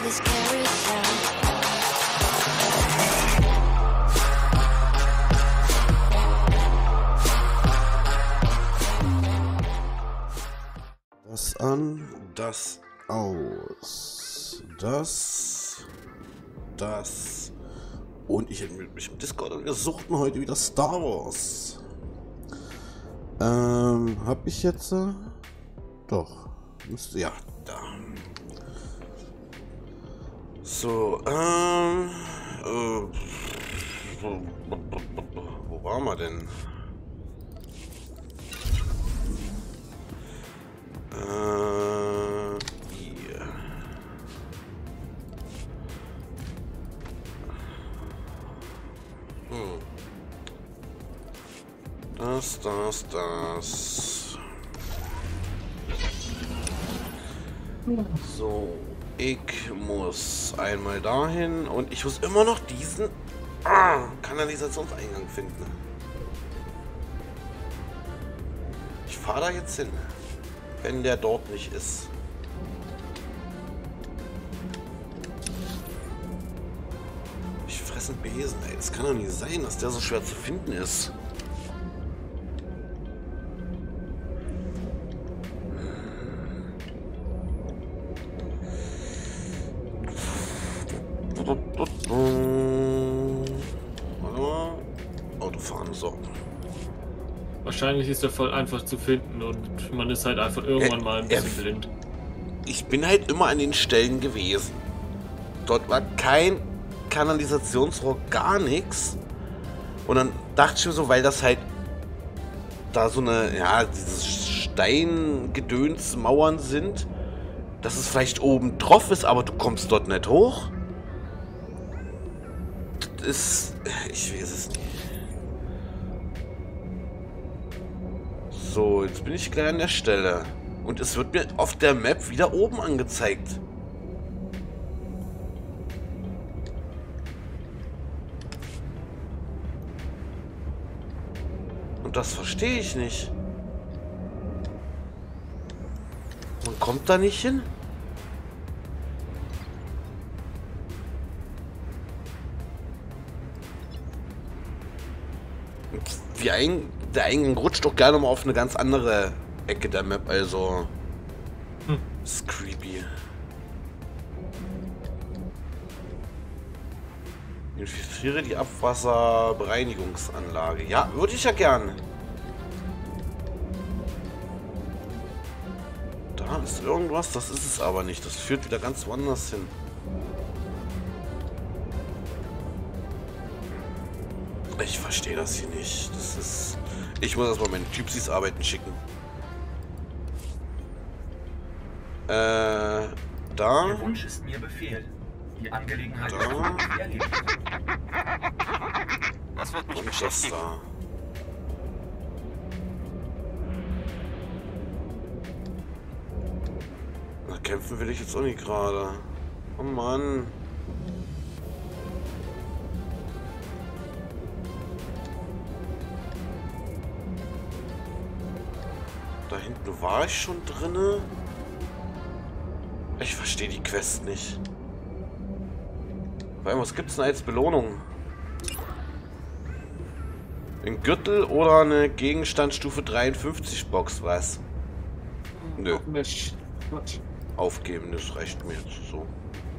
this carousel. Das an, das aus, das und ich hätte mich im Discord und wir suchten heute wieder Star Wars. Hab ich jetzt? Doch. Müsste, ja, da. So, wo waren wir denn? Hier. Das. So, ich muss einmal dahin und ich muss immer noch diesen Kanalisationseingang finden. Ich fahre da jetzt hin, wenn der dort nicht ist. Ich fresse einen Besen, ey. Das kann doch nicht sein, dass der so schwer zu finden ist. Autofahren, so. Wahrscheinlich ist er voll einfach zu finden und man ist halt einfach irgendwann mal ein bisschen blind. Ich bin halt immer an den Stellen gewesen. Dort war kein Kanalisationsrohr, gar nichts. Und dann dachte ich mir so, weil das halt da so eine, ja, dieses Steingedöns-Mauern sind, dass es vielleicht oben drauf ist, aber du kommst dort nicht hoch. Das ist, ich weiß es nicht. So, jetzt bin ich gleich an der Stelle. Und es wird mir auf der Map wieder oben angezeigt. Und das verstehe ich nicht. Man kommt da nicht hin. Der Eingang rutscht doch gerne mal auf eine ganz andere Ecke der Map, also ist creepy. Infiltriere die Abwasserbereinigungsanlage. Ja, würde ich ja gern. Da ist irgendwas, das ist es aber nicht. Das führt wieder ganz woanders hin. Ich verstehe das hier nicht. Das ist. Ich muss erstmal meine Typsis arbeiten schicken. Da. Der Wunsch ist mir Befehl. Die Angelegenheit Da. Das wird mich Und das beschäftigen. da. Na, kämpfen will ich jetzt auch nicht gerade. Oh Mann. Da hinten war ich schon drinne. Ich verstehe die Quest nicht. Vor allem, was gibt's denn als Belohnung? Ein Gürtel oder eine Gegenstandsstufe 53 Box, was? Nö. Aufgeben, das reicht mir jetzt so.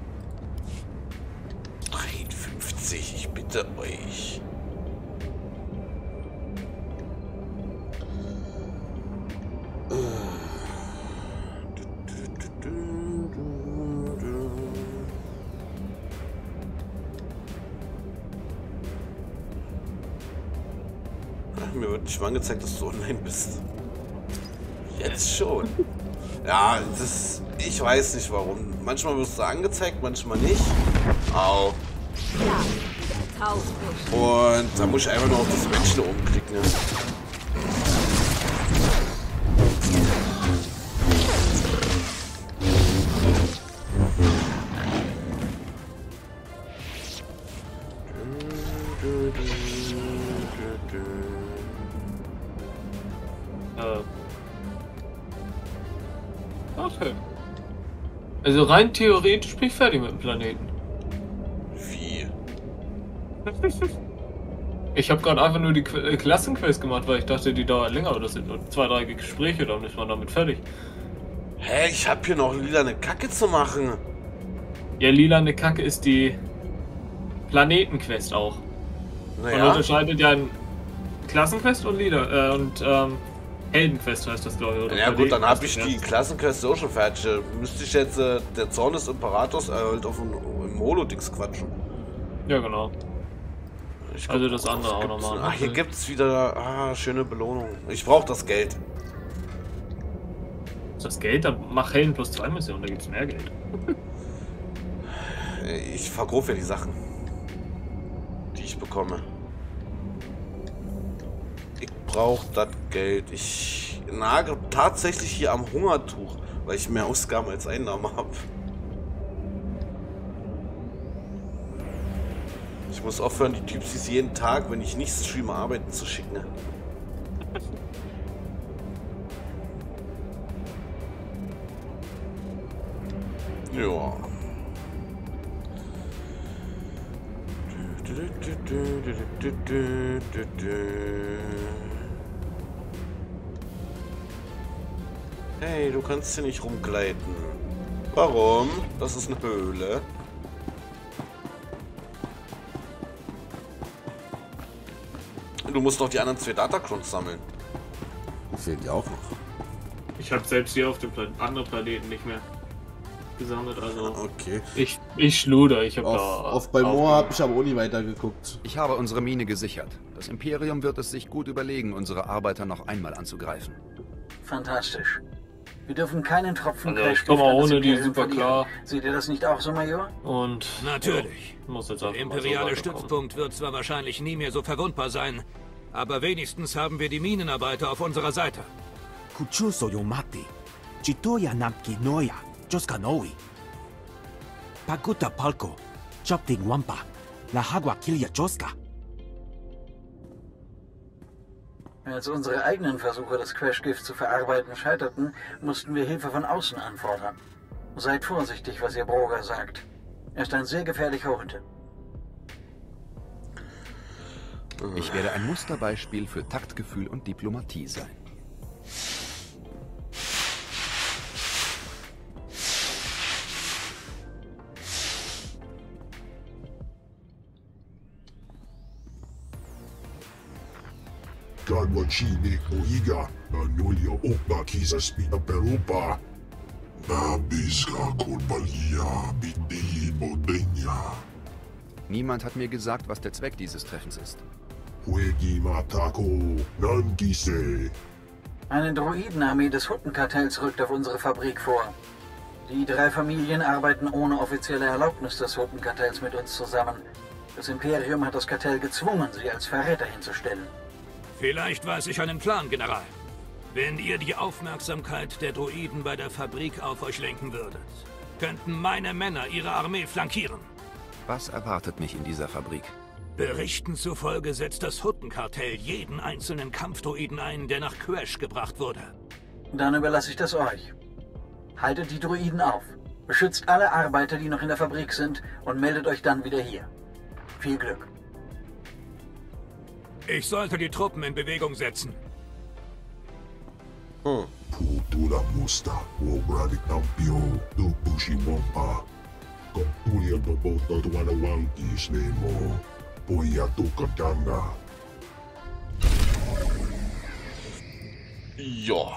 53, ich bitte euch. Mir wird nicht mal angezeigt, dass du online bist. Jetzt schon. Ja, das. Ich weiß nicht warum. Manchmal wirst du angezeigt, manchmal nicht. Au. Und da muss ich einfach nur auf das Männchen oben klicken. Ne? Okay. Also rein theoretisch bin ich fertig mit dem Planeten. Wie? Ich habe gerade einfach nur die Klassenquest gemacht, weil ich dachte, die dauert länger, oder das sind nur 2, 3 Gespräche, dann ist man damit fertig. Hä, ich hab hier noch lila eine Kacke zu machen. Ja, lilane Kacke ist die Planetenquest auch. Man Naja, unterscheidet ja in Klassenquest und Heldenquest heißt das, glaube ich. Oder ja gut, dann habe ich die Planetenquest. Klassenquest auch schon fertig. Müsste ich jetzt der Zorn des Imperators halt auf im Holodix quatschen. Ja, genau. Ich Also das andere auch gibt's- nochmal. Ah, hier gibt's wieder schöne Belohnung. Ich brauche das Geld. Das Geld, dann mach Helden plus 2 Missionen, da gibt's mehr Geld. Ich verkaufe ja die Sachen, die ich bekomme. Ich brauche das Geld. Ich nage tatsächlich hier am Hungertuch, weil ich mehr Ausgaben als Einnahmen habe. Ich muss aufhören, die Typsis jeden Tag, wenn ich nicht streame, arbeiten zu schicken. Ja. Hey, du kannst hier nicht rumgleiten. Warum? Das ist eine Höhle. Du musst noch die anderen 2 Datacrons sammeln. Die fehlen dir auch noch. Ich habe selbst hier auf dem anderen Planeten nicht mehr gesammelt, also Okay. ich schluder, ich habe da... Auf Balmor habe ich aber auch nie weitergeguckt. Ich habe unsere Mine gesichert. Das Imperium wird es sich gut überlegen, unsere Arbeiter noch einmal anzugreifen. Fantastisch. Wir dürfen keinen Tropfen Also, ich Crashgift komme an das ohne die Imperium super verlieren. klar. Seht ihr das nicht auch so, Major? Und... Natürlich. Ja, muss jetzt Der einfach mal so imperiale weiterkommen. Stützpunkt wird zwar wahrscheinlich nie mehr so verwundbar sein, aber wenigstens haben wir die Minenarbeiter auf unserer Seite. Kuchuso Yomati, Chitoya Namki Noya, Joskanowi. Paguta Palco, Chopting Wampa, La Hagua Kilya Joska. Als unsere eigenen Versuche, das Crashgift zu verarbeiten, scheiterten, mussten wir Hilfe von außen anfordern. Seid vorsichtig, was ihr Broger sagt. Er ist ein sehr gefährlicher Hund. Ich werde ein Musterbeispiel für Taktgefühl und Diplomatie sein. Kanwachini Oiga, Nanulio Opa Kisas Pinaperupa. Nabiska Kurbalia Biti Modenya. Niemand hat mir gesagt, was der Zweck dieses Treffens ist. Huegi Matako, Nankise. Eine Droidenarmee des Huttenkartells rückt auf unsere Fabrik vor. Die 3 Familien arbeiten ohne offizielle Erlaubnis des Huttenkartells mit uns zusammen. Das Imperium hat das Kartell gezwungen, sie als Verräter hinzustellen. Vielleicht weiß ich einen Plan, General. Wenn ihr die Aufmerksamkeit der Droiden bei der Fabrik auf euch lenken würdet, könnten meine Männer ihre Armee flankieren. Was erwartet mich in dieser Fabrik? Berichten zufolge setzt das Huttenkartell jeden einzelnen Kampfdroiden ein, der nach Crash gebracht wurde. Dann überlasse ich das euch. Haltet die Droiden auf, beschützt alle Arbeiter, die noch in der Fabrik sind, und meldet euch dann wieder hier. Viel Glück. Ich sollte die Truppen in Bewegung setzen. Putura Musta, Wobradi Tampio, Dupushi Wampa. Kaptulia Babota Tuanawankis Nemo. Poya Tukatanga. Ja.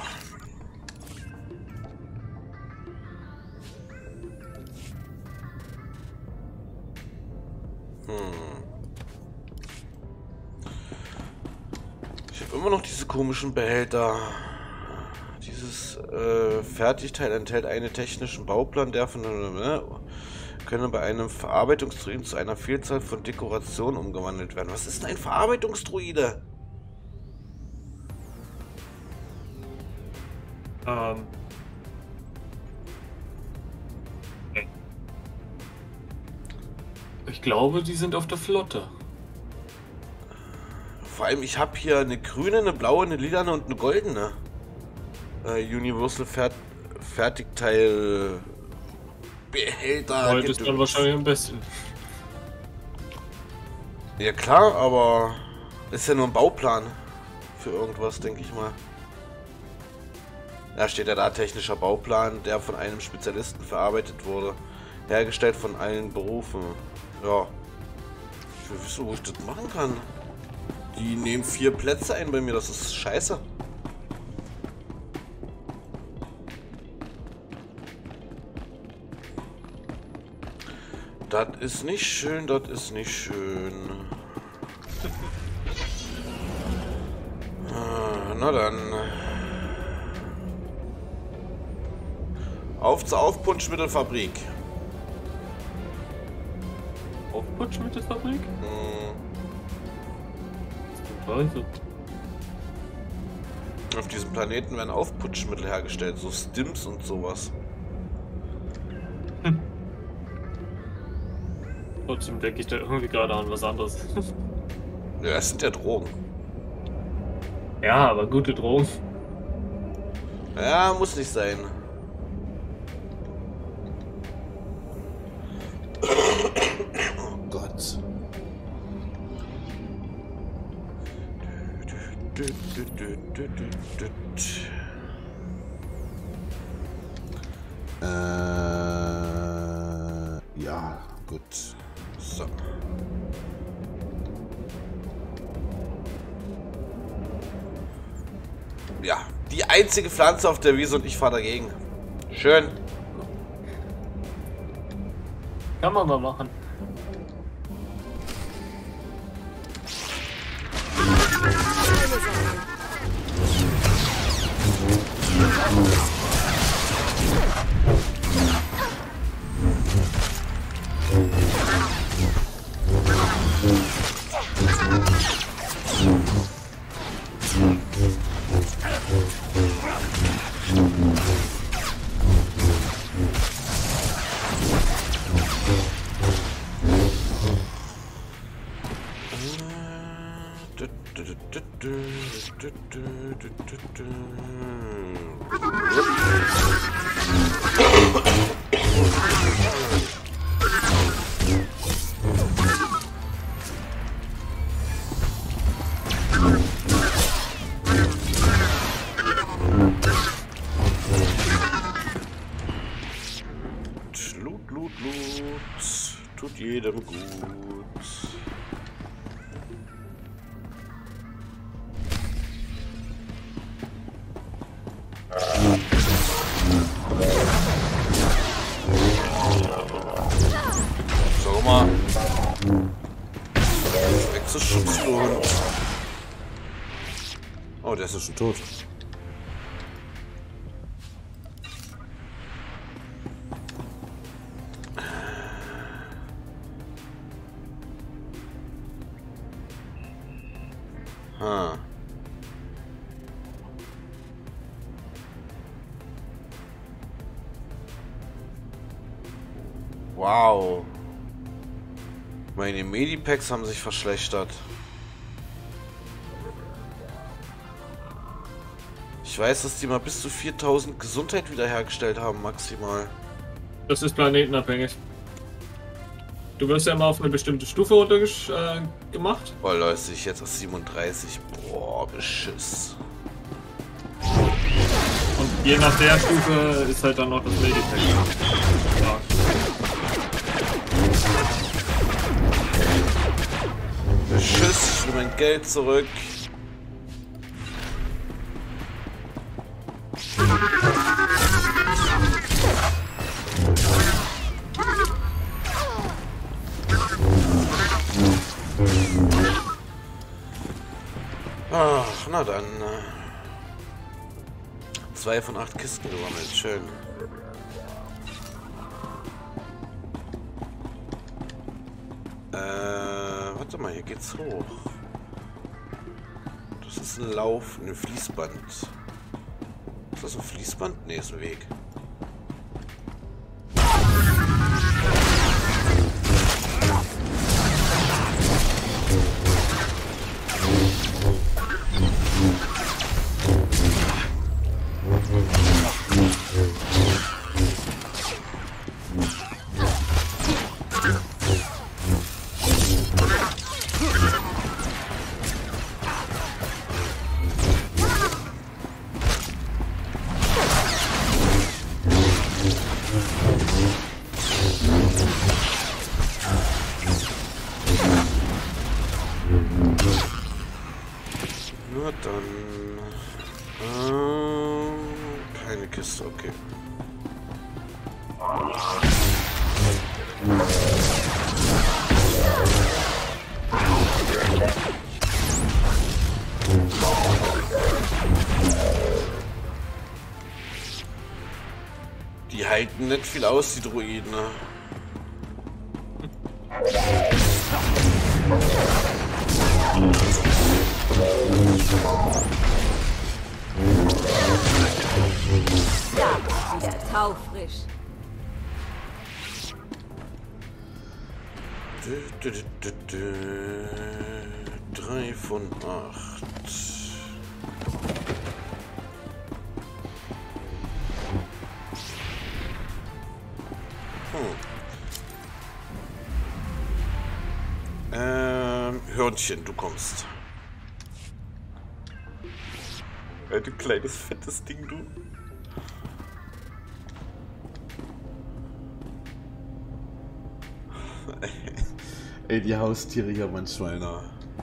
Ich habe immer noch diese komischen Behälter. Dieses Fertigteil enthält einen technischen Bauplan, der von können bei einem Verarbeitungsdroiden zu einer Vielzahl von Dekorationen umgewandelt werden. Was ist denn ein Verarbeitungsdroide? Ich glaube, die sind auf der Flotte. Vor allem, ich habe hier eine grüne, eine blaue, eine lilane und eine goldene. Universal Fertigteil Behälter. Heute ist dann wahrscheinlich am besten. Ja klar, aber ist ja nur ein Bauplan für irgendwas, denke ich mal. Da steht ja da technischer Bauplan, der von einem Spezialisten verarbeitet wurde. Hergestellt von allen Berufen. Ja. Ich will wissen, wo ich das machen kann. Die nehmen 4 Plätze ein bei mir, das ist scheiße. Das ist nicht schön, das ist nicht schön. Na dann. Auf zur Aufputschmittelfabrik. Aufputschmittelfabrik? Also. Auf diesem Planeten werden Aufputschmittel hergestellt, so Stims und sowas. Trotzdem denke ich da irgendwie gerade an was anderes. Ja, es sind ja Drogen. Ja, aber gute Drogen. Ja, muss nicht sein. Oh Gott. Ja, gut. So. Ja, die einzige Pflanze auf der Wiese und ich fahre dagegen. Schön. Kann man mal machen. Loot. Tut jedem gut. Schau mal. Exoschutzlohn. Oh, der ist ja schon tot. Wow. Meine Medipacks haben sich verschlechtert. Ich weiß, dass die mal bis zu 4000 Gesundheit wiederhergestellt haben, maximal. Das ist planetenabhängig. Du wirst ja mal auf eine bestimmte Stufe runter gemacht. Boah, Leute, ich jetzt auf 37. Boah, Beschiss. Und je nach der Stufe ist halt dann noch das Medipack. Ja. Beschiss, ich will mein Geld zurück. Ach, na dann. 2 von 8 Kisten gesammelt, schön. Warte mal, hier geht's hoch. Das ist ein Lauf, ein Fließband. Ist das ein Fließband? Ne, ist ein Weg. Dann... keine Kiste, okay. Die halten nicht viel aus, die Droiden. Ne? Ja, wieder taufrisch. Drei von 8. Hörnchen, du kommst. Du kleines, fettes Ding, du. Ey, die Haustiere hier manchmal, ne?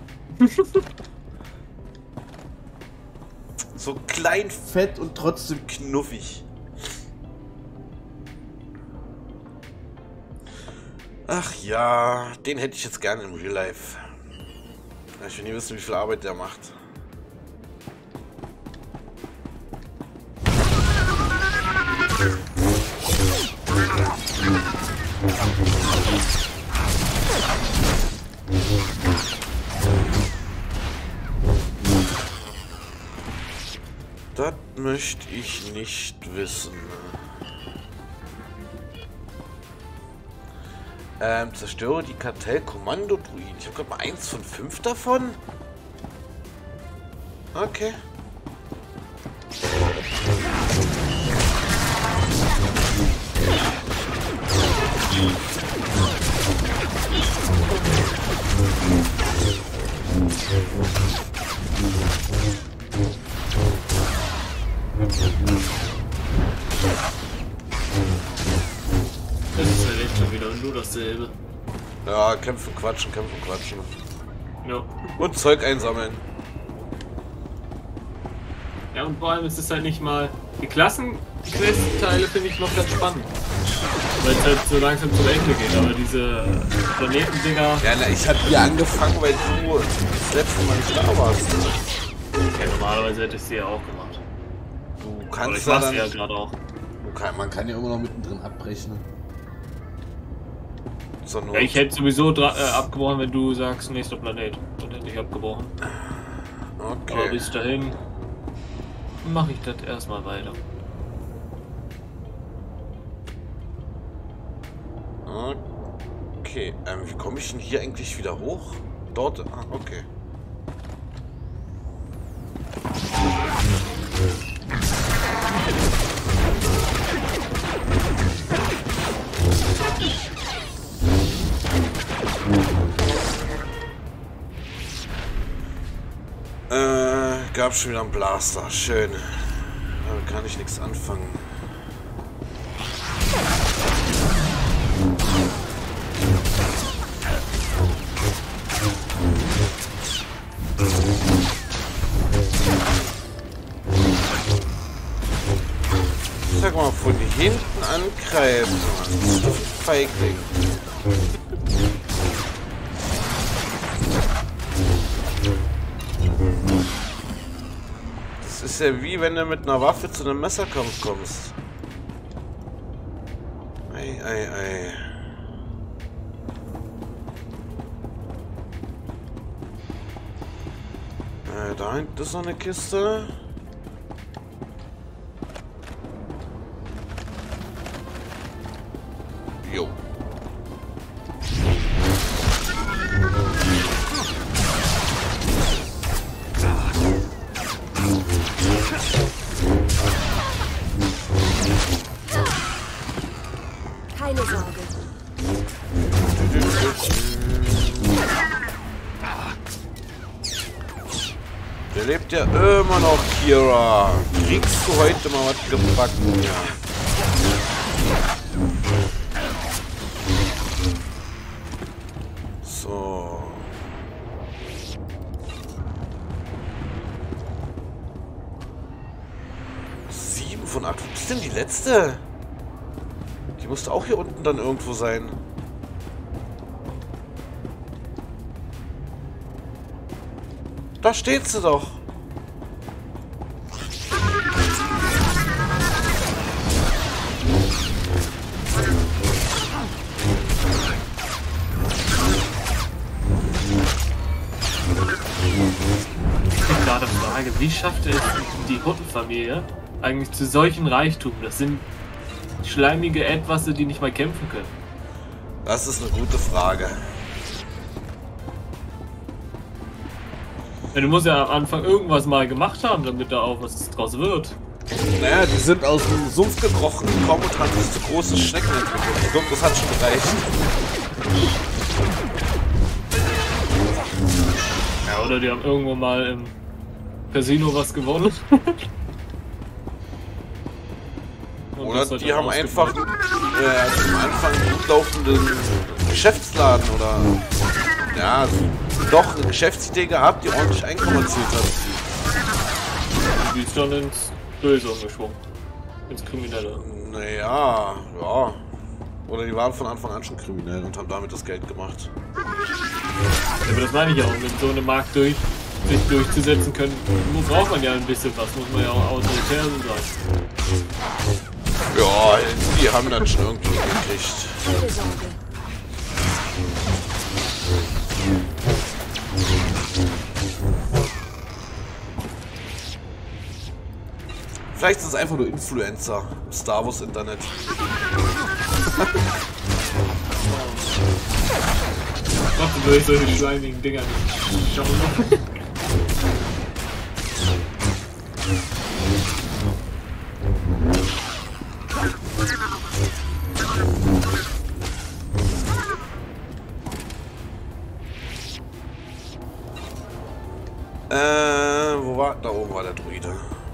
So klein, fett und trotzdem knuffig. Ach ja, den hätte ich jetzt gerne im Real Life. Ich will nie wissen, wie viel Arbeit der macht. Das möchte ich nicht wissen. Zerstöre die Kartell-Kommando-Druiden. Ich habe gerade mal 1 von 5 davon. Okay. Das ist halt echt schon wieder nur dasselbe. Ja, kämpfen, quatschen, kämpfen, quatschen. Ja. Und Zeug einsammeln. Ja, und vor allem ist es halt nicht mal... Die Klassenquest-Teile finde ich noch ganz spannend. Weil es halt so langsam zum Ende geht, aber diese Planetendinger... Ja, na, ich hatte hier angefangen, weil du das letzte Mal nicht da warst. Ja, normalerweise hätte ich sie ja auch gemacht. Du Aber kannst ich ja mach's dann... ja gerade auch. Man kann ja immer noch mittendrin abbrechen. Zur Not. Ja, ich hätte sowieso abgebrochen, wenn du sagst, nächster Planet. Dann hätte ich abgebrochen. Okay. Aber bis dahin mache ich das erstmal weiter. Okay, wie komme ich denn hier eigentlich wieder hoch? Dort? Ah, okay. Gab schon wieder einen Blaster. Schön. Damit kann ich nichts anfangen. Sag mal, von hinten angreifen. Feigling. Das ist ja wie wenn du mit einer Waffe zu einem Messerkampf kommst. Ei, ei, ei. Da hinten ist noch eine Kiste. Jo. Keine Sorge. Der lebt ja immer noch, Kira. Kriegst du heute mal was gebacken? Ja. So. von Art. Wo ist denn die letzte? Die musste auch hier unten dann irgendwo sein. Da steht sie doch. Gerade Frage, wie schafft es die Huttenfamilie eigentlich zu solchen Reichtum? Das sind schleimige Etwasse, die nicht mal kämpfen können. Das ist eine gute Frage. Ja, du musst ja am Anfang irgendwas mal gemacht haben, damit da auch was draus wird. Naja, die sind aus dem Sumpf gekrochen gekommen und haben sich zu großen Schnecken entwickelt. Ich glaube, das hat schon gereicht. Ja, oder die haben irgendwo mal im Casino was gewonnen. Oder die haben einfach am Anfang einen gut laufenden Geschäftsladen oder ja, doch eine Geschäftsidee gehabt, die ordentlich Einkommen erzielt hat. Die ist dann ins Böse umgeschwungen. Ins Kriminelle. Naja, ja. Oder die waren von Anfang an schon kriminell und haben damit das Geld gemacht. Ja, aber das meine ich auch, mit so einem Markt sich durchzusetzen können, braucht man ja ein bisschen was, muss man ja auch autoritär sein. Ja, die haben das schon irgendwie gekriegt. Keine Sorge. Vielleicht sind es einfach nur Influencer im Star Wars Internet. Ach, du willst solche schleimigen Dinger nicht schauen. Wo war? Da oben war der Druide.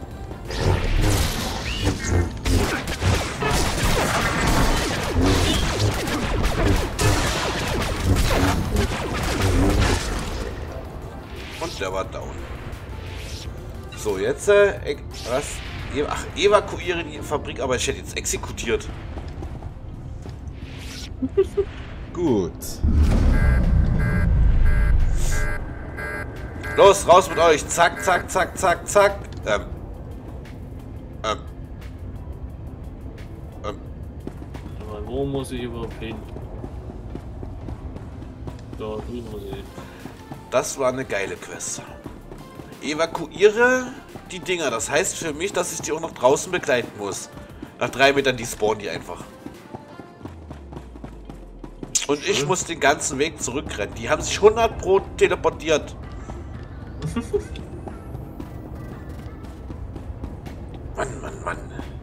Und der war down. So, jetzt, was? Ach, evakuiere die Fabrik, aber ich hätte jetzt exekutiert. Gut. Los, raus mit euch. Zack, zack, zack, zack, zack. Aber wo muss ich überhaupt hin? Da drüben muss ich hin. Das war eine geile Quest. Evakuiere die Dinger. Das heißt für mich, dass ich die auch noch draußen begleiten muss. Nach 3 Metern die spawnen die einfach. Und ich muss den ganzen Weg zurückrennen. Die haben sich 100% teleportiert. Mann, Mann, Mann.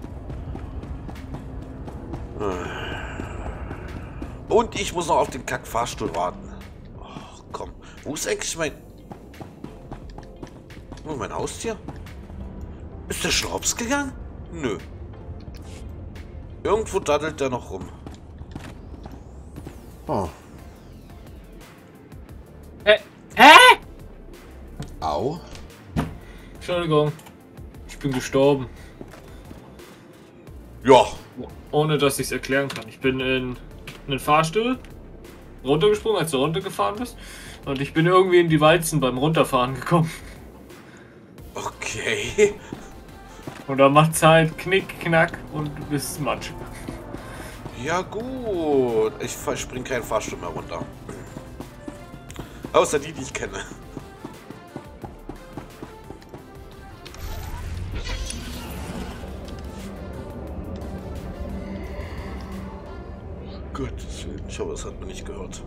Und ich muss noch auf den Kack-Fahrstuhl warten. Oh, komm. Wo ist eigentlich mein Haustier? Ist der schon hops gegangen? Nö. Irgendwo daddelt der noch rum. Oh. Hä? Au. Entschuldigung. Ich bin gestorben. Ja. Ohne dass ich es erklären kann. Ich bin in einen Fahrstuhl runtergesprungen, als du runtergefahren bist. Und ich bin irgendwie in die Walzen beim Runterfahren gekommen. Okay. Und dann macht's halt Knick, Knack und du bist Matsch. Ja gut. Ich spring keinen Fahrstuhl mehr runter. Außer die ich kenne. Gottes Willen. Ich hoffe, das hat man nicht gehört.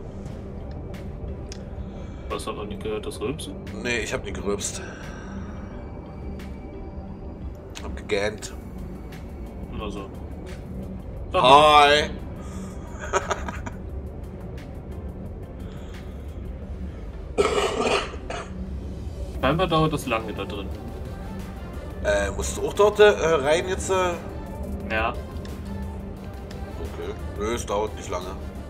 Was hat man nicht gehört? Das Rülpsen? Nee, ich hab nicht gerülpst. Hab gegähnt. Also. Hi! Scheinbar dauert das lange da drin. Musst du auch dort rein jetzt? Ja. Okay. Nö, es dauert nicht lange.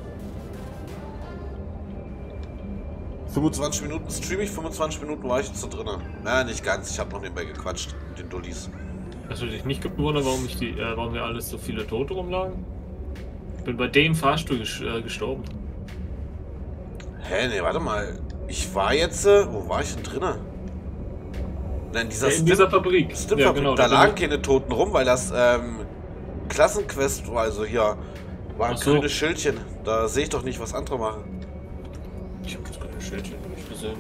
25 Minuten stream ich, 25 Minuten war ich jetzt da drinnen. Na, nicht ganz. Ich habe noch nebenbei gequatscht mit den Dullis. Hast du dich nicht gewundert, warum hier alles so viele Tote rumlagen? Ich bin bei dem Fahrstuhl gestorben. Hä, nee, warte mal. Ich war jetzt, wo war ich denn drinnen? In dieser Fabrik. Stimmt, Ja, genau, da lagen keine Toten rum, weil das Klassenquest war. Also hier war ein grünes Schildchen. Da sehe ich doch nicht, was andere machen. Ich habe das grüne Schildchen nicht gesehen.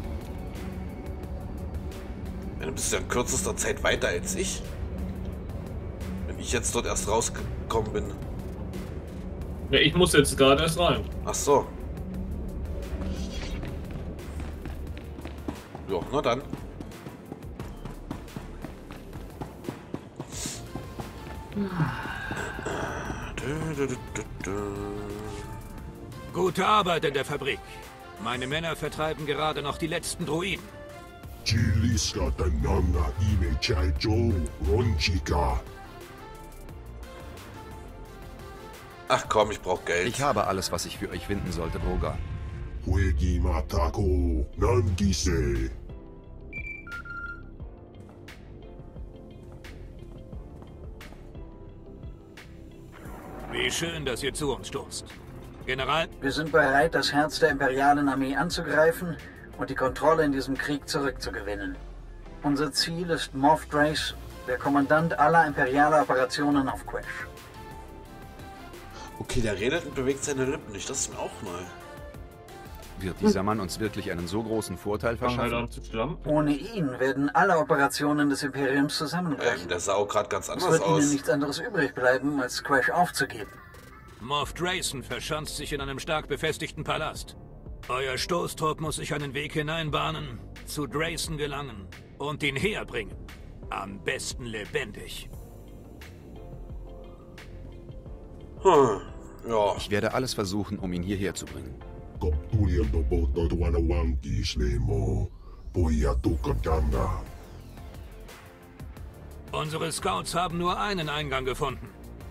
Ja, du bist ja in kürzester Zeit weiter als ich. Wenn ich jetzt dort erst rausgekommen bin. Ja, ich muss jetzt gerade erst rein. Ach so. Ja, na dann. Gute Arbeit in der Fabrik. Meine Männer vertreiben gerade noch die letzten Droiden. Ach komm, ich brauch Geld. Ich habe alles, was ich für euch finden sollte, Broga. Wie schön, dass ihr zu uns stoßt. General? Wir sind bereit, das Herz der imperialen Armee anzugreifen und die Kontrolle in diesem Krieg zurückzugewinnen. Unser Ziel ist Moff Drace, der Kommandant aller imperialer Operationen auf Quash. Okay, der redet und bewegt seine Lippen nicht. Das ist mir auch neu. Wird dieser Mann uns wirklich einen so großen Vorteil verschaffen? Ohne ihn werden alle Operationen des Imperiums zusammenbrechen. Der sah auch gerade ganz anders aus. Es wird aus. ihnen nichts anderes übrig bleiben, als Quash aufzugeben. Moff Drayson verschanzt sich in einem stark befestigten Palast. Euer Stoßtrupp muss sich einen Weg hineinbahnen, zu Drayson gelangen und ihn herbringen. Am besten lebendig. Ja. Ich werde alles versuchen, um ihn hierher zu bringen. Unsere Scouts haben nur einen Eingang gefunden.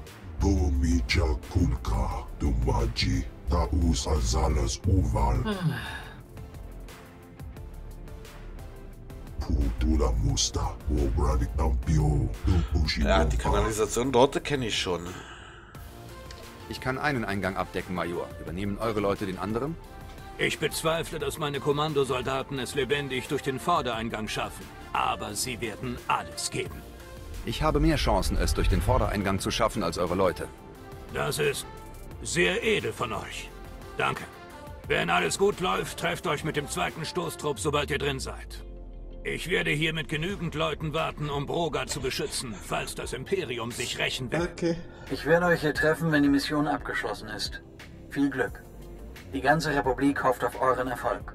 Ja, die Kanalisation dort kenne ich schon. Ich kann einen Eingang abdecken, Major. Übernehmen eure Leute den anderen? Ich bezweifle, dass meine Kommandosoldaten es lebendig durch den Vordereingang schaffen. Aber sie werden alles geben. Ich habe mehr Chancen, es durch den Vordereingang zu schaffen, als eure Leute. Das ist sehr edel von euch. Danke. Wenn alles gut läuft, trefft euch mit dem zweiten Stoßtrupp, sobald ihr drin seid. Ich werde hier mit genügend Leuten warten, um Broga zu beschützen, falls das Imperium sich rächen will. Okay. Ich werde euch hier treffen, wenn die Mission abgeschlossen ist. Viel Glück. Die ganze Republik hofft auf euren Erfolg.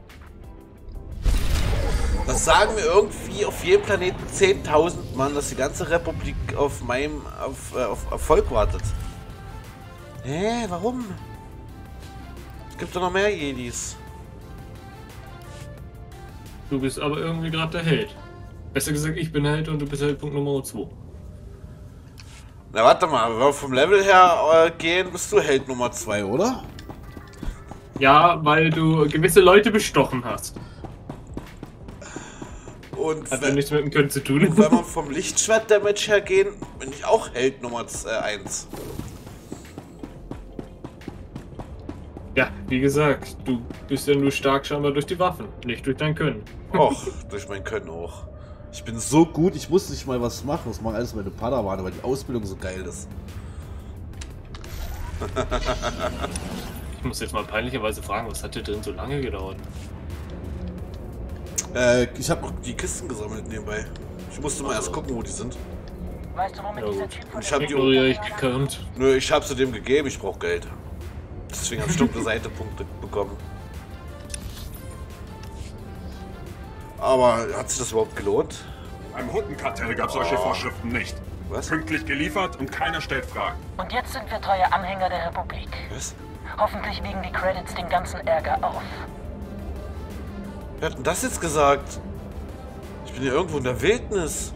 Das sagen mir irgendwie auf jedem Planeten 10.000 Mann, dass die ganze Republik auf Erfolg wartet. Hä, warum? Es gibt doch noch mehr Jedis. Du bist aber irgendwie gerade der Held. Besser gesagt, ich bin Held und du bist Heldpunkt Nummer 2. Na warte mal, wenn wir vom Level her gehen, bist du Held Nummer 2, oder? Ja, weil du gewisse Leute bestochen hast. Und hat ja nichts mit dem Können zu tun. Und wenn wir vom Lichtschwert-Damage her gehen, bin ich auch Held Nummer 1. Ja, wie gesagt, du bist ja nur stark scheinbar durch die Waffen, nicht durch dein Können. Och, durch mein Können auch. Ich bin so gut, ich muss nicht mal was machen. Das machen alles meine Padawane, weil die Ausbildung so geil ist. Ich muss jetzt mal peinlicherweise fragen, was hat dir denn so lange gedauert? Ich habe noch die Kisten gesammelt nebenbei. Ich musste mal erst gucken, wo die sind. Weißt du, womit ja, ich habe die gekannt. Nö, ich habe sie dem gegeben, ich brauche Geld. Deswegen habe ich dunkle Seite-Punkte bekommen. Aber hat sich das überhaupt gelohnt? Beim Huttenkartell gab es solche Vorschriften nicht. Was? Pünktlich geliefert und keiner stellt Fragen. Und jetzt sind wir treue Anhänger der Republik. Was? Hoffentlich wiegen die Credits den ganzen Ärger auf. Wer hat denn das jetzt gesagt? Ich bin hier irgendwo in der Wildnis.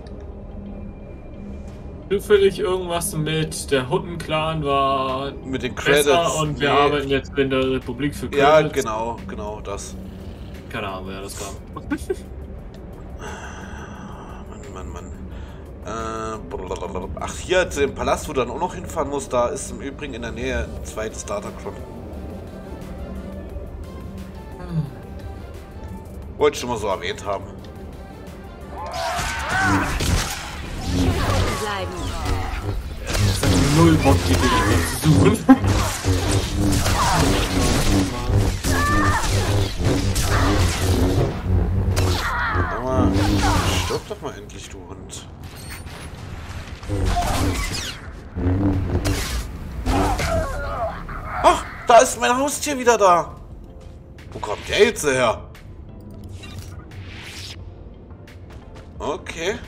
Zufällig irgendwas mit der Hutten-Clan war mit den Credits und wir arbeiten jetzt in der Republik für Credits. Ja, genau das. Keine Ahnung, wer das war. Mann. Ach, hier zu dem Palast, wo du dann auch noch hinfahren musst, da ist im Übrigen in der Nähe ein zweites Datacron. Wollte ich schon mal so erwähnt haben. Das hat null Bock, die Dinge zu suchen. Aber stirb doch mal endlich, du Hund. Ach, da ist mein Haustier wieder da. Wo kommt der jetzt her? Okay.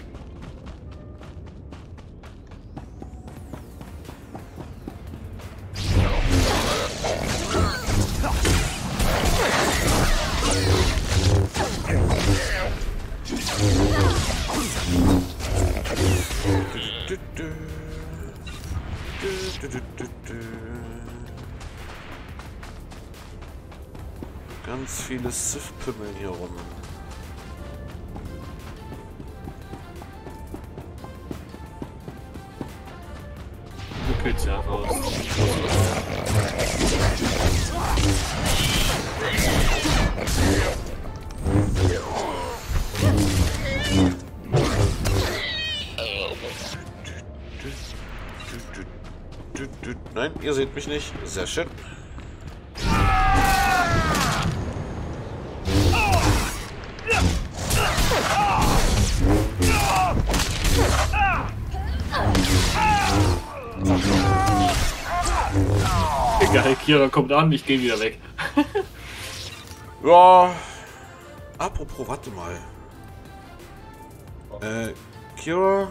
Ganz viele Sith-Pümmeln hier rum. Du killst ja raus. Nein, ihr seht mich nicht. Sehr schön. Egal, Kira kommt an, ich gehe wieder weg. Ja. Apropos, warte mal. Kira.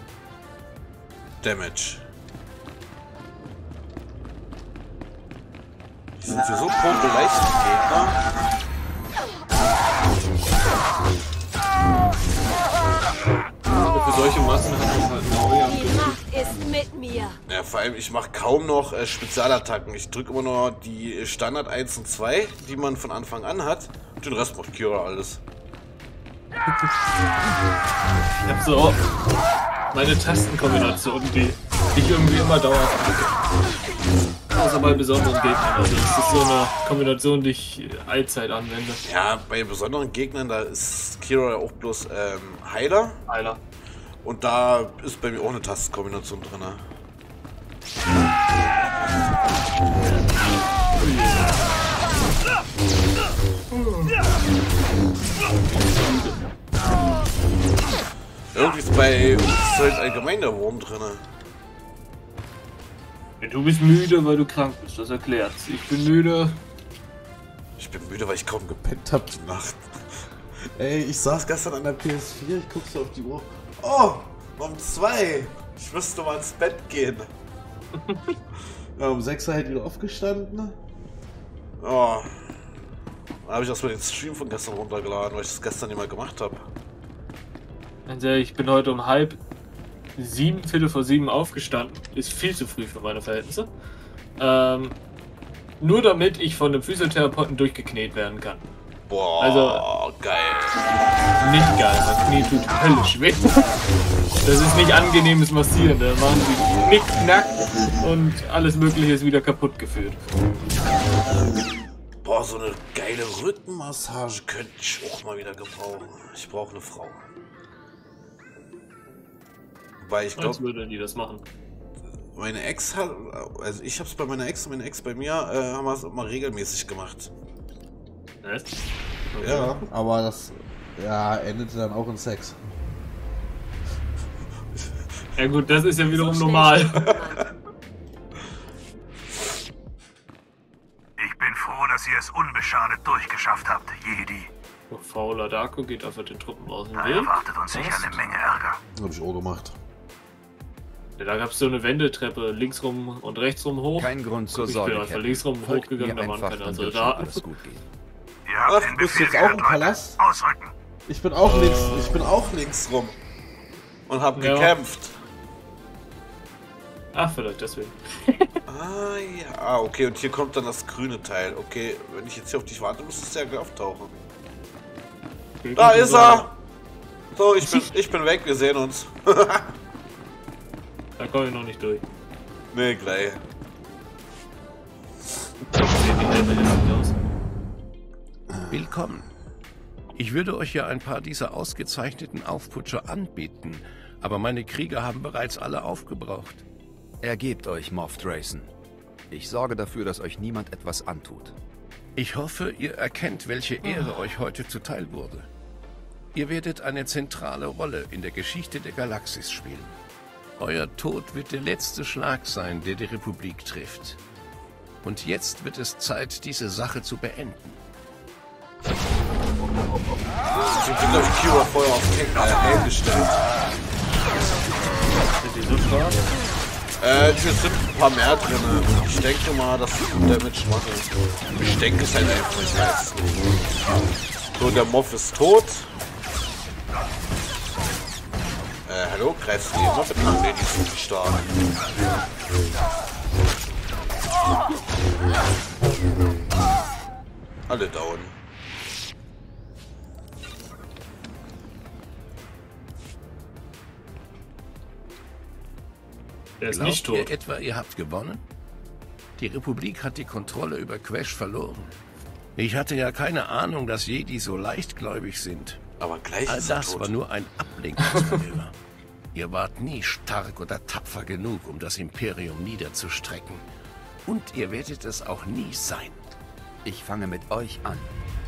Damage. Die sind hier so leichte Gegner. Für solche Massen hat man halt eine Die Macht ist mit mir. Ja, vor allem, ich mache kaum noch Spezialattacken. Ich drücke immer nur die Standard 1 und 2, die man von Anfang an hat. Und den Rest macht Kira alles. Ich hab so meine Tastenkombination, die ich irgendwie immer dauerhaft drücke. Außer bei besonderen Gegnern. Also das ist so eine Kombination, die ich allzeit anwende. Ja, bei besonderen Gegnern, da ist Kira ja auch bloß Heiler. Heiler. Und da ist bei mir auch eine Tastenkombination drin. Irgendwie ist bei uns halt allgemein der Wurm drin. Du bist müde, weil du krank bist, das erklärt's. Ich bin müde. Ich bin müde, weil ich kaum gepennt habe die Nacht. Ey, ich saß gestern an der PS4, ich guck so auf die Uhr. Oh, um 2. Ich müsste mal ins Bett gehen. Ja, um 6 halt wieder aufgestanden. Oh. Da habe ich erstmal den Stream von gestern runtergeladen, weil ich das gestern nicht mal gemacht habe. Also ich bin heute um 6:30, Viertel vor 7 aufgestanden. Ist viel zu früh für meine Verhältnisse. Nur damit ich von einem Physiotherapeuten durchgeknet werden kann. Boah, also, geil. Nicht geil, mein Knie tut höllisch weh. Das ist nicht angenehmes Massieren, da machen sie Knick, Knack und alles mögliche ist wieder kaputt gefühlt. Boah, so eine geile Rückenmassage könnte ich auch mal wieder gebrauchen. Ich brauche eine Frau. Weil ich glaube, würde die das machen. Meine Ex hat, also ich hab's bei meiner Ex und meine Ex bei mir, haben wir es immer regelmäßig gemacht. Echt? Okay. Ja, aber das endete dann auch in Sex. Ja gut, das ist ja wiederum normal. Ich bin froh, dass ihr es unbeschadet durchgeschafft habt, Jedi. Fauler Darko geht einfach den Truppen aus dem Da Weg. erwartet uns sicher eine Menge Ärger. Das hab ich auch gemacht. Ja, da gab es so eine Wendeltreppe, links rum und rechts rum hoch. Kein Grund zur Ich Sorge. bin einfach links rum hochgegangen, da waren keine. Also da. Alles gut gehen. Ach, du bist jetzt auch im Palast? Ausrücken. Ich bin auch links rum. Und hab gekämpft. Ach, vielleicht deswegen. Ah ja, okay, und hier kommt dann das grüne Teil. Okay, wenn ich jetzt hier auf dich warte, muss es ja gleich auftauchen. Okay, Da ist er! So, ich bin weg, wir sehen uns. Da komme ich noch nicht durch. Nee, gleich. Sehen die Helme hässlich aus. Willkommen. Ich würde euch ja ein paar dieser ausgezeichneten Aufputscher anbieten, aber meine Krieger haben bereits alle aufgebraucht. Ergebt euch, Moff Drayson. Ich sorge dafür, dass euch niemand etwas antut. Ich hoffe, ihr erkennt, welche Ehre euch heute zuteil wurde. Ihr werdet eine zentrale Rolle in der Geschichte der Galaxis spielen. Euer Tod wird der letzte Schlag sein, der die Republik trifft. Und jetzt wird es Zeit, diese Sache zu beenden. Ich bin, glaube ich, Kira vorher auf Helm gestellt. Sind die so stark? Hier sind ein paar mehr drin. Ich denke mal, dass ich gut Damage mache. Ich denke, es ist halt einfach nicht nice. So, der Moff ist tot. Hallo, greifst du immer bitte an? Nee, die sind nicht stark. Alle down. Der ist nicht tot. Glaubt ihr etwa, ihr habt gewonnen? Die Republik hat die Kontrolle über Quash verloren. Ich hatte ja keine Ahnung, dass Jedi so leichtgläubig sind. Aber gleich All ist er das tot. war nur ein Ablenkungsmanöver. Ihr wart nie stark oder tapfer genug, um das Imperium niederzustrecken. Und ihr werdet es auch nie sein. Ich fange mit euch an.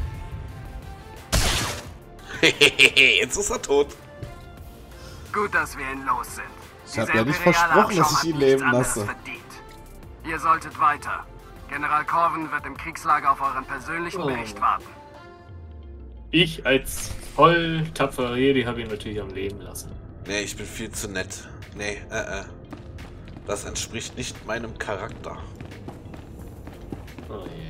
Jetzt ist er tot. Gut, dass wir ihn los sind. Ich habe ja nicht versprochen, dass ich ihn leben lasse. Verdient. Ihr solltet weiter. General Corvin wird im Kriegslager auf euren persönlichen Bericht warten. Ich als voll tapferer Jedi habe ihn natürlich am Leben lassen. Nee, ich bin viel zu nett. Nee, Das entspricht nicht meinem Charakter. Oh je.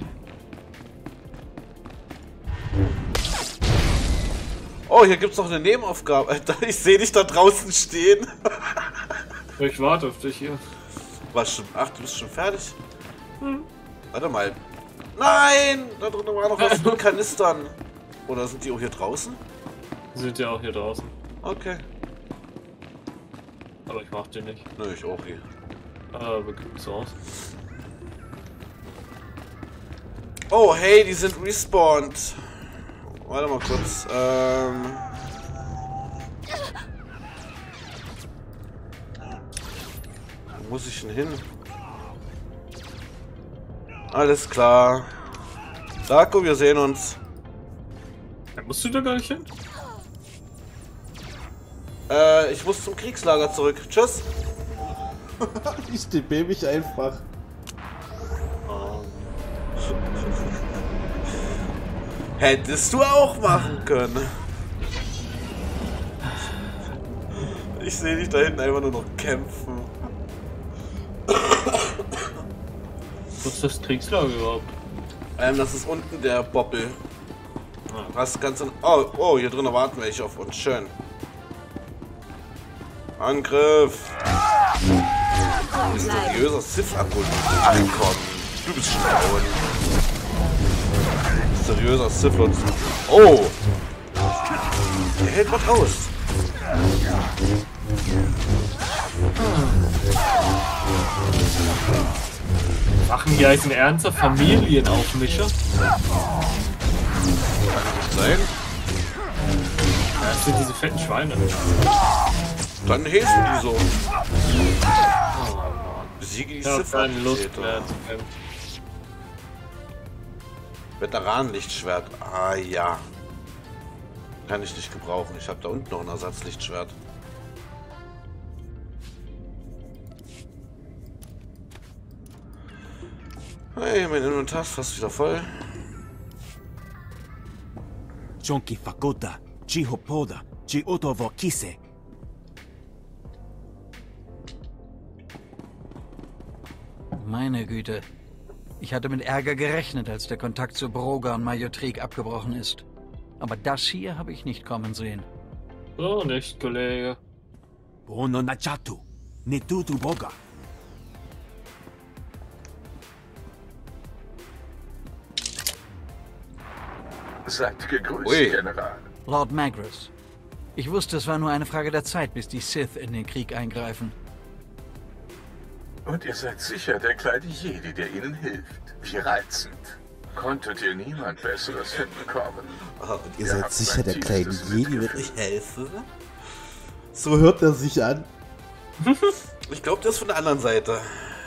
Oh, hier gibt's noch eine Nebenaufgabe. Alter, ich sehe dich da draußen stehen. Ich warte auf dich hier. Was schon? Ach, du bist schon fertig? Warte mal. Nein! Da drin war noch was mit Kanistern. Oder sind die auch hier draußen? Die sind ja auch hier draußen. Okay. Aber ich mach den nicht. Nö, ich auch hier. Aber so aus. Oh, hey, die sind respawned. Warte mal kurz. Wo muss ich denn hin? Alles klar. Darko, wir sehen uns. Ja, musst du da gar nicht hin? Ich muss zum Kriegslager zurück. Tschüss. Ich DB mich einfach. Hättest du auch machen können. Ich sehe dich da hinten einfach nur noch kämpfen. Was ist das Kriegslager überhaupt? Das ist unten der Boppel. Was ganz in... Oh, hier drinnen warten welche auf uns. Schön. Angriff! Mysteriöser Sith-Ankommen. Du bist schon down. Mysteriöser Sith und... Oh! Der hält was aus. Machen die heißen ernster Familienaufmischer? Kann nicht sein. Ja, das sind diese fetten Schweine. Dann hessen die so. Besiege die Ich hab Sith. keine Lust mehr zu kämpfen. Veteranenlichtschwert. Ah ja. Kann ich nicht gebrauchen. Ich habe da unten noch ein Ersatzlichtschwert. Hey, mein Inventar ist fast wieder voll. Jonki Fakota, Chihopoda, Chiotovo Kise. Meine Güte. Ich hatte mit Ärger gerechnet, als der Kontakt zu Broga und Majotrik abgebrochen ist. Aber das hier habe ich nicht kommen sehen. So nicht, Kollege. Bono Nachatu, Netutu Boga. Seid gegrüßt, Ui. General. Lord Magrus. Ich wusste, es war nur eine Frage der Zeit, bis die Sith in den Krieg eingreifen. Und ihr seid sicher der kleine Jedi, der ihnen hilft. Wie reizend. Konntet ihr niemand Besseres finden, Corbin? Ah, und ihr seid sicher, der kleine Jedi wird euch helfen? So hört er sich an. Ich glaube, der ist von der anderen Seite.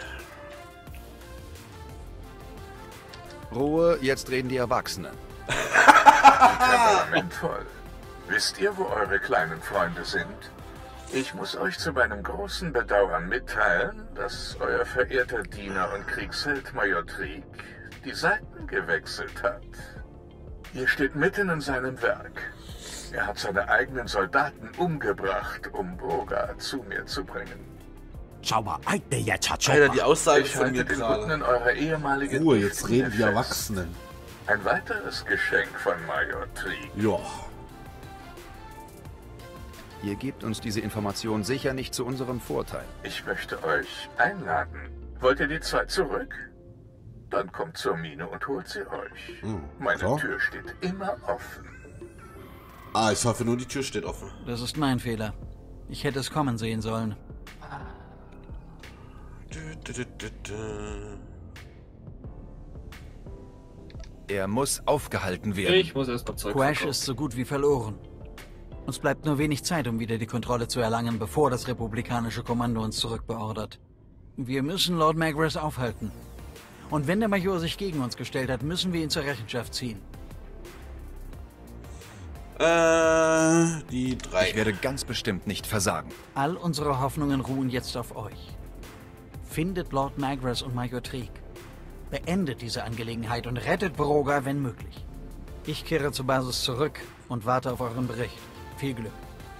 Ruhe, jetzt reden die Erwachsenen. Temperamentvoll. Wisst ihr, wo eure kleinen Freunde sind? Ich muss euch zu meinem großen Bedauern mitteilen, dass euer verehrter Diener und Kriegsheld Major Trieg die Seiten gewechselt hat. Ihr steht mitten in seinem Werk. Er hat seine eigenen Soldaten umgebracht, um Broga zu mir zu bringen. Alter, die Aussage Ich von halte mir den gerade. Rücken in eurer ehemaligen Ruhe, jetzt reden die fest. Erwachsenen. Ein weiteres Geschenk von Major Trieg. Ja. Ihr gebt uns diese Information sicher nicht zu unserem Vorteil. Ich möchte euch einladen. Wollt ihr die Zeit zurück? Dann kommt zur Mine und holt sie euch. Meine so. Tür steht immer offen. Ah, ich hoffe nur, die Tür steht offen. Das ist mein Fehler. Ich hätte es kommen sehen sollen. Er muss aufgehalten werden. Ich muss erst mal Zeug Quash verkaufen. ist so gut wie verloren. Uns bleibt nur wenig Zeit, um wieder die Kontrolle zu erlangen, bevor das republikanische Kommando uns zurückbeordert. Wir müssen Lord Magrath aufhalten. Und wenn der Major sich gegen uns gestellt hat, müssen wir ihn zur Rechenschaft ziehen. Die 3. Ich werde ganz bestimmt nicht versagen. All unsere Hoffnungen ruhen jetzt auf euch. Findet Lord Magrath und Major Trieg. Beendet diese Angelegenheit und rettet Broga, wenn möglich. Ich kehre zur Basis zurück und warte auf euren Bericht. Viel Glück.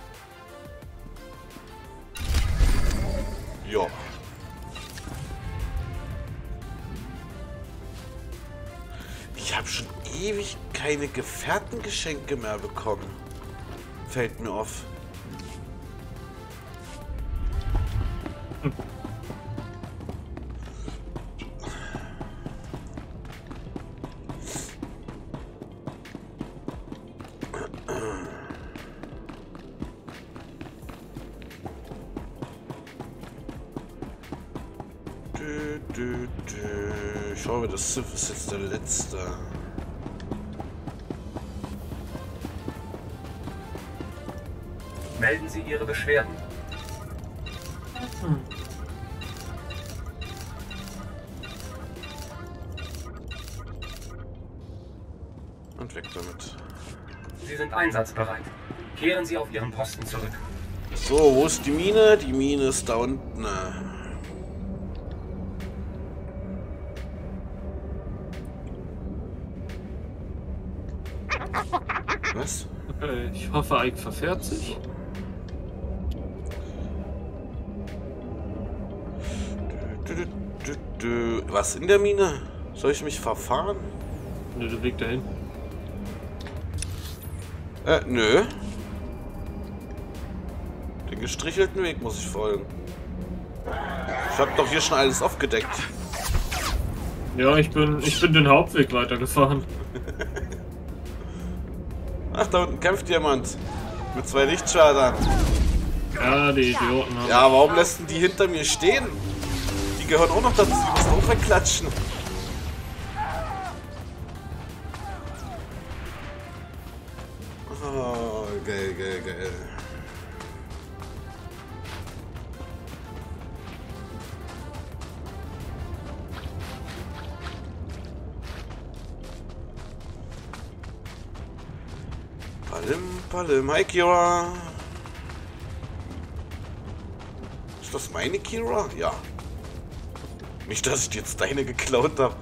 Ja. Ich habe schon ewig keine Gefährtengeschenke mehr bekommen. Fällt mir auf. Ich hoffe, das Sith ist jetzt der letzte. Melden Sie Ihre Beschwerden. Und weg damit. Sie sind einsatzbereit. Kehren Sie auf Ihren Posten zurück. So, wo ist die Mine? Die Mine ist da unten. Was? Ich hoffe, Ike verfährt sich. Was in der Mine? Soll ich mich verfahren? Nö, der Weg dahin. Nö. Den gestrichelten Weg muss ich folgen. Ich hab doch hier schon alles aufgedeckt. Ja, ich bin den Hauptweg weitergefahren. Ach, da unten kämpft jemand. Mit 2 Lichtschwertern. Ja, die Idioten haben... Ja, warum lässt denn die hinter mir stehen? Die gehören auch noch dazu, die müssen auch wegklatschen. Oh, geil, geil, geil. Palim, Palim. Hi, Kira. Ist das meine Kira? Ja. Nicht, dass ich jetzt deine geklaut habe.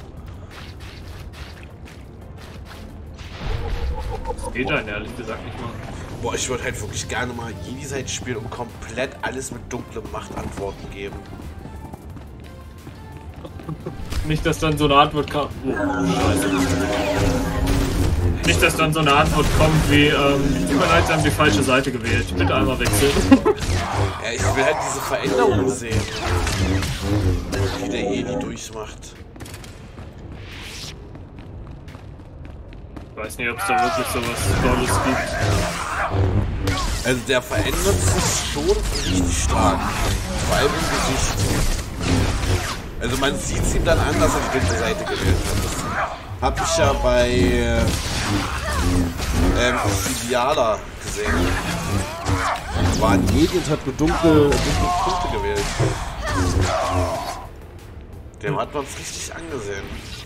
Das geht einen ehrlich gesagt nicht mal. Boah, ich würde halt wirklich gerne mal Jedi-Seite spielen und komplett alles mit dunklem Machtantworten geben. Nicht, dass dann so eine Antwort kommt. Oh, Scheiße. Nicht, dass dann so eine Antwort kommt wie, tut mir leid, Sie haben die falsche Seite gewählt. Bitte einmal wechseln. Ja, ich will halt diese Veränderung sehen, die der Jedi durchmacht. Ich weiß nicht, ob es da wirklich sowas Tolles gibt. Also der verändert sich schon richtig stark. Vor allem im Gesicht. Also man sieht es ihm dann an, dass er die dunkle Seite gewählt hat. Das hab ich ja bei Obsidiana gesehen. War ein Jedi und hat nur dunkle Punkte gewählt. Dem hat man es richtig angesehen.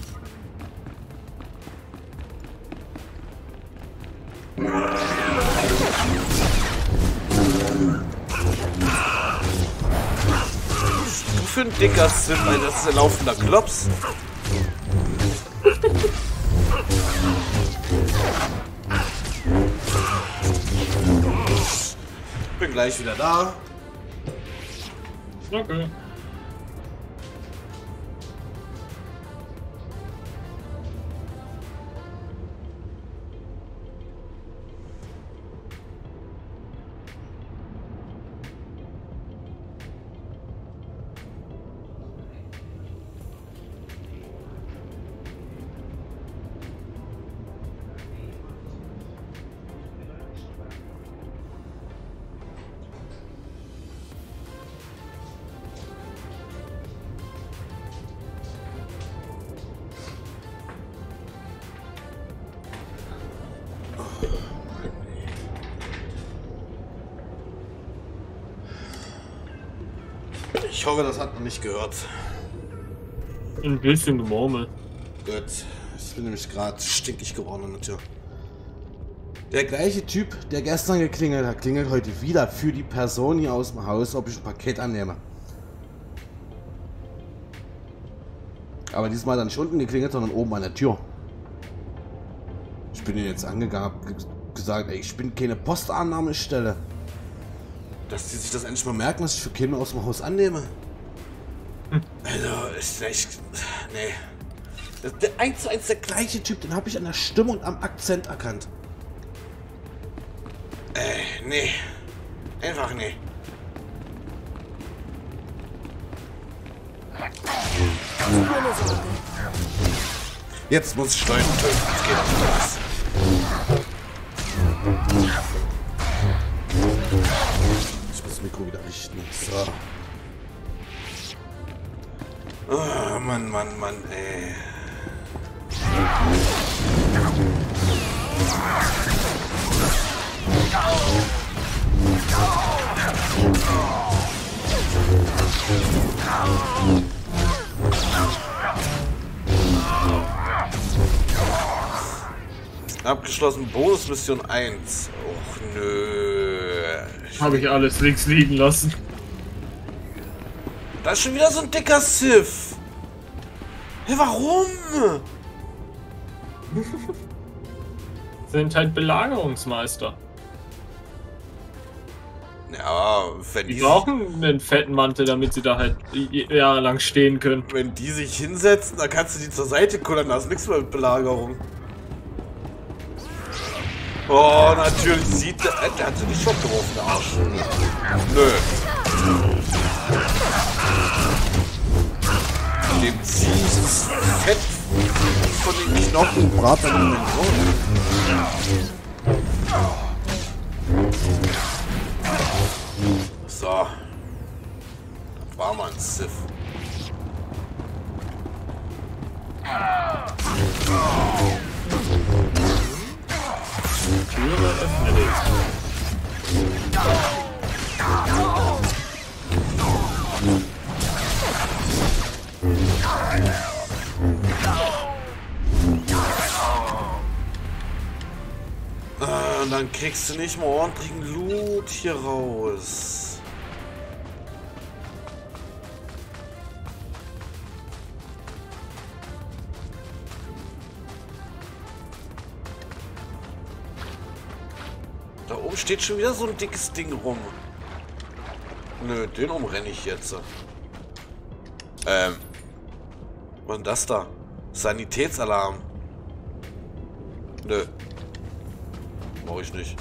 Du für ein dicker Sim, Alter, das ist ein laufender Klops. Bin gleich wieder da. Okay. Ich hoffe, das hat man nicht gehört. Ein bisschen Gemurmel. Gut. Ich bin nämlich gerade stinkig geworden an der Tür. Der gleiche Typ, der gestern geklingelt hat, klingelt heute wieder für die Person hier aus dem Haus, ob ich ein Paket annehme. Aber diesmal dann nicht unten geklingelt, sondern oben an der Tür. Ich bin ihn jetzt angegangen, hab gesagt, ey, ich bin keine Postannahmestelle. Dass die sich das endlich mal merken, dass ich für Kinder aus dem Haus annehme. Also, ist echt... Nee. Das ist der 1:1 der gleiche Typ, den habe ich an der Stimme und am Akzent erkannt. Nee. Einfach nee. Jetzt muss ich Leute töten. Das geht nicht anders. Ich muss das Mikro wieder richten. So. Oh, Mann, ey. Abgeschlossen, Bonusmission 1. Och nö. Habe ich alles links liegen lassen. Da ist schon wieder so ein dicker Sith. Hey, warum? Sind halt Belagerungsmeister. Ja, wenn die brauchen einen fetten Mantel, damit sie da halt jahrelang stehen können. Wenn die sich hinsetzen, dann kannst du die zur Seite kullern, da ist nichts mehr mit Belagerung. Oh, natürlich sieht der hat sie nicht weggeworfen, der Arsch. Nö. Dem zieht das Fett von den Knochen und brat dann in den Grund. So. Das war mal ein Sith. Türe öffne dich. Dann kriegst du nicht mal ordentlichen Loot hier raus. Da oben steht schon wieder so ein dickes Ding rum. Nö, den umrenne ich jetzt. Was ist denn das da? Sanitätsalarm. Nö. Brauche ich nicht.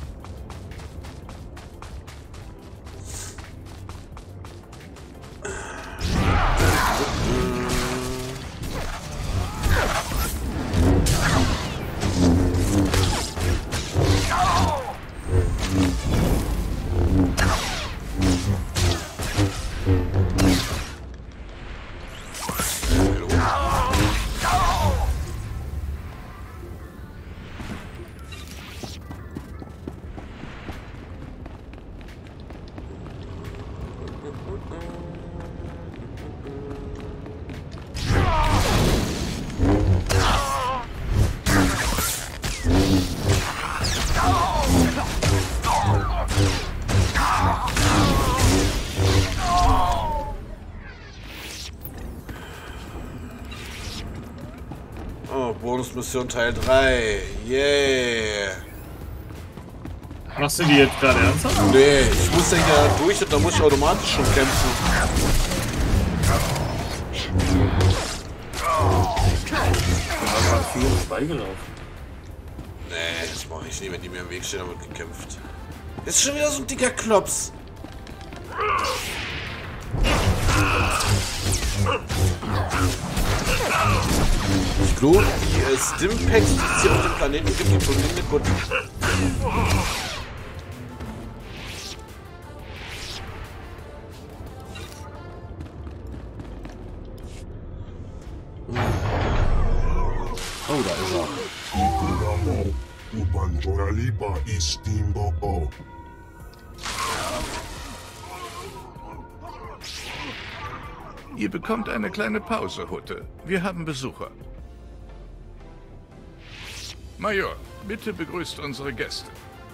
Abschlussmission Teil 3. Yeah. Machst du die jetzt gerade ernsthaft? Nee, ich muss ja durch und da muss ich automatisch schon kämpfen. Da war viel vorbeigelaufen. Nee, das mache ich nie, wenn die mir im Weg stehen, damit gekämpft. Ist schon wieder so ein dicker Klops. Ich glaube, die Stimpacks, die es hier auf dem Planeten gibt, die tun nicht gut. Oh, da ist er. Ihr bekommt eine kleine Pause, Hutte. Wir haben Besucher. Major, bitte begrüßt unsere Gäste.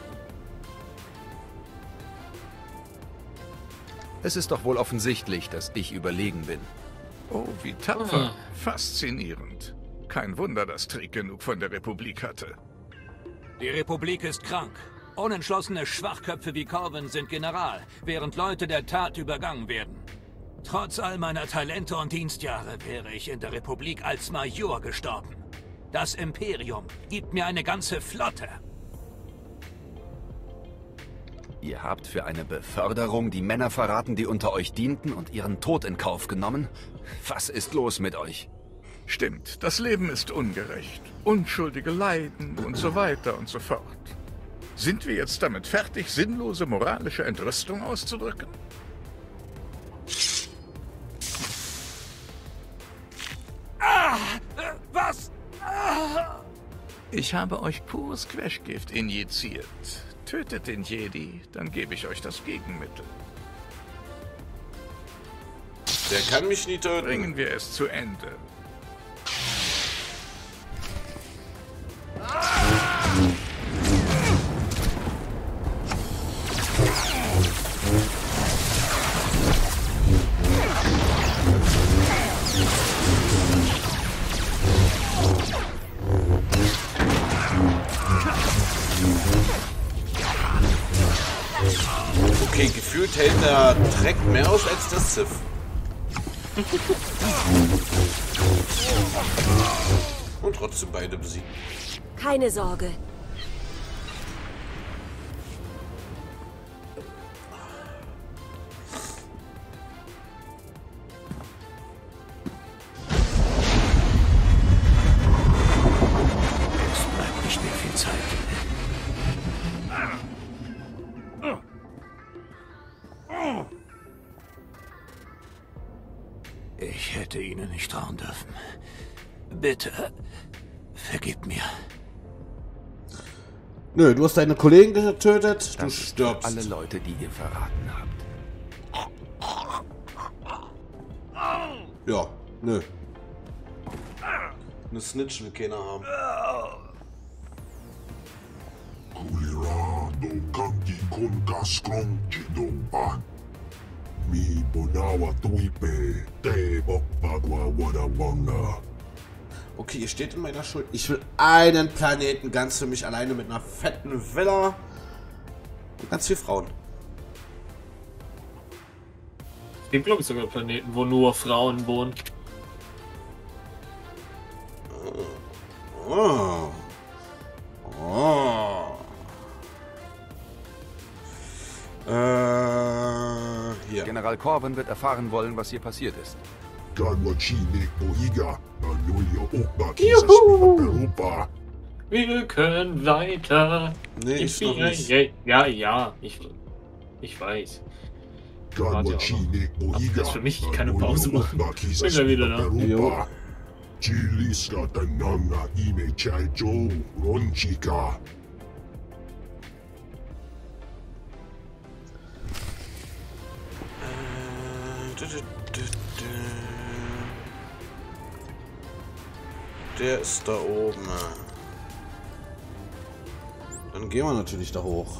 Es ist doch wohl offensichtlich, dass ich überlegen bin. Oh, wie tapfer. Faszinierend. Kein Wunder, dass Trick genug von der Republik hatte. Die Republik ist krank. Unentschlossene Schwachköpfe wie Corvin sind General, während Leute der Tat übergangen werden. Trotz all meiner Talente und Dienstjahre wäre ich in der Republik als Major gestorben. Das Imperium gibt mir eine ganze Flotte. Ihr habt für eine Beförderung die Männer verraten, die unter euch dienten und ihren Tod in Kauf genommen? Was ist los mit euch? Stimmt, das Leben ist ungerecht. Unschuldige leiden und so weiter und so fort. Sind wir jetzt damit fertig, sinnlose moralische Entrüstung auszudrücken? Was? Ich habe euch pures Quashgift injiziert. Tötet den Jedi, dann gebe ich euch das Gegenmittel. Der kann mich nie töten. Bringen wir es zu Ende. Okay, gefühlt hält der Dreck mehr aus als das Sith. Und trotzdem beide besiegt. Keine Sorge. Es bleibt nicht mehr viel Zeit. Ich hätte Ihnen nicht trauen dürfen. Bitte, vergebt mir. Nö, du hast deine Kollegen getötet, du Das stirbst. alle Leute, die ihr verraten habt. Ja, nö. Eine Snitch will keiner haben. Okay, ihr steht in meiner Schuld. Ich will einen Planeten ganz für mich alleine mit einer fetten Villa und ganz viel Frauen. Es gibt, glaube ich, sogar Planeten, wo nur Frauen wohnen. Oh. Oh. Hier. General Corvin wird erfahren wollen, was hier passiert ist. Juhu! Wir können weiter. Nee, ich noch nicht. Ja, ich weiß. Warte auch noch. Das ist für mich keine Pause machen. Ich bin ja wieder da. Jo. Der ist da oben. Dann gehen wir natürlich da hoch.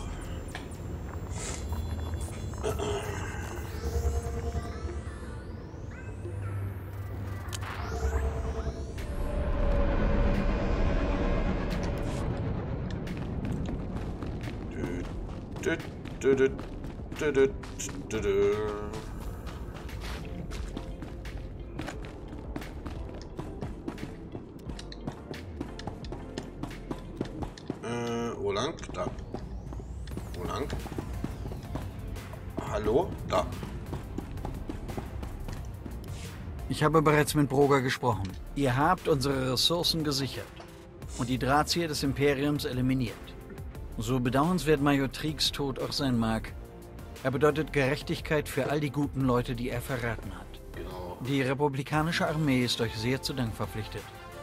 Wo lang? Da. Wo lang? Hallo? Da. Ich habe bereits mit Broga gesprochen. Ihr habt unsere Ressourcen gesichert und die Drahtzieher des Imperiums eliminiert. So bedauernswert Major Triegs Tod auch sein mag, er bedeutet Gerechtigkeit für all die guten Leute, die er verraten hat. Genau. Die republikanische Armee ist euch sehr zu Dank verpflichtet.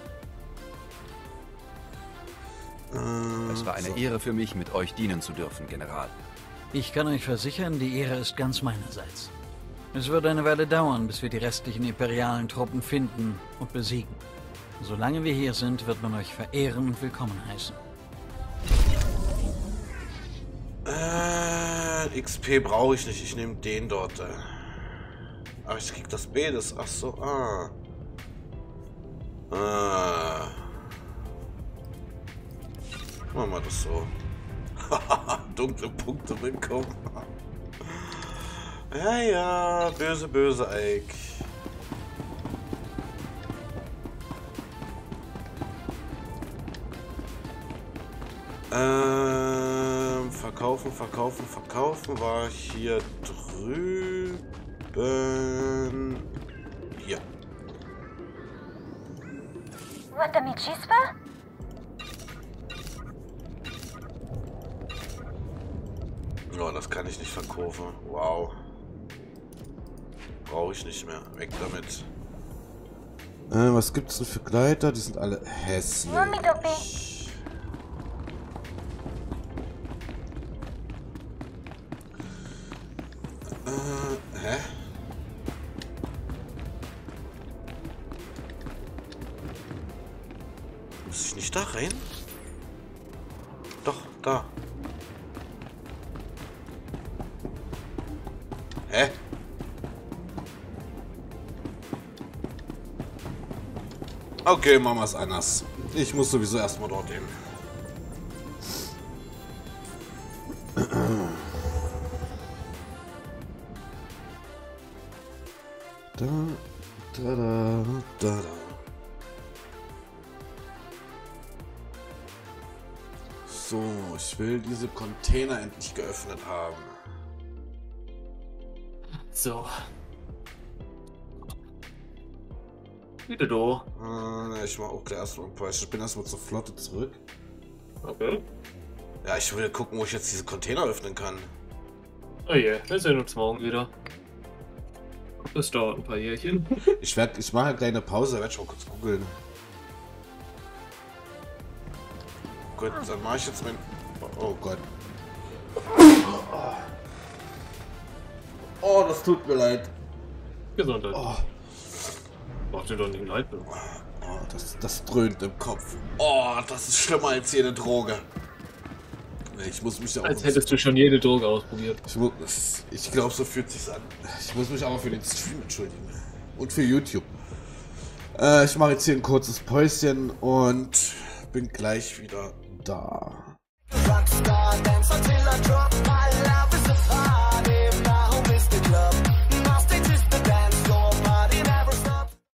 Es war eine Ehre für mich, mit euch dienen zu dürfen, General. Ich kann euch versichern, die Ehre ist ganz meinerseits. Es wird eine Weile dauern, bis wir die restlichen imperialen Truppen finden und besiegen. Solange wir hier sind, wird man euch verehren und willkommen heißen. XP brauche ich nicht. Ich nehme den dort. Aber ich krieg das B, das. Ach so, Machen wir das so. Dunkle Punkte bekommen. Ja, ja, böse, böse Ike. Verkaufen, verkaufen, verkaufen war hier drüben. Hier. Oh, das kann ich nicht verkaufen. Wow. Brauche ich nicht mehr. Weg damit. Was gibt's denn für Gleiter? Die sind alle hässlich. Hä? Muss ich nicht da rein? Doch, da. Hä? Okay, machen wir es anders. Ich muss sowieso erstmal dorthin. Da. So, ich will diese Container endlich geöffnet haben. So. Wieder du. Ich mach auch gleich erstmal ein paar. Ich bin erstmal zur Flotte zurück. Okay. Ja, ich will gucken, wo ich jetzt diese Container öffnen kann. Oh je, wir sehen uns morgen wieder. Das dauert ein paar Jährchen. Ich mache eine kleine Pause, werde ich mal kurz googeln. Gut, dann mache ich jetzt mein... Oh Gott. Oh, das tut mir leid. Gesundheit. Oh. Macht dir doch nicht leid. Oh, das dröhnt im Kopf. Oh, das ist schlimmer als jede Droge. Ich muss mich auch... Als hättest du schon jede Droge ausprobiert. Ich glaube, so fühlt sich's an. Ich muss mich aber für den Stream entschuldigen. Und für YouTube. Ich mache jetzt hier ein kurzes Päuschen und bin gleich wieder da.